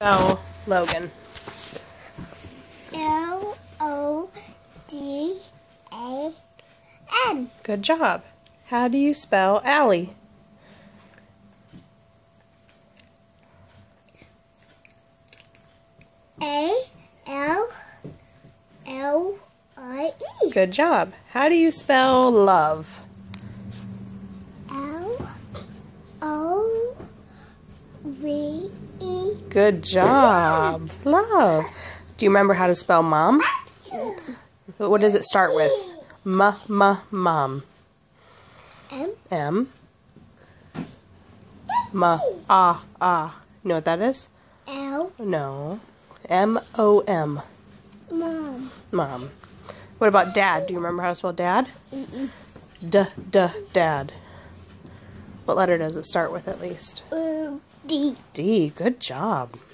Spell Logan. Logan. Good job. How do you spell Allie? A-L-L-I-E. Good job. How do you spell love? L-O-V-E. Good job. Love. Do you remember how to spell mom? What does it start with? Mom. M. Ah. You know what that is? L. No. M-O-M. Mom. What about dad? Do you remember how to spell dad? Dad. What letter does it start with at least? D. D. Good job.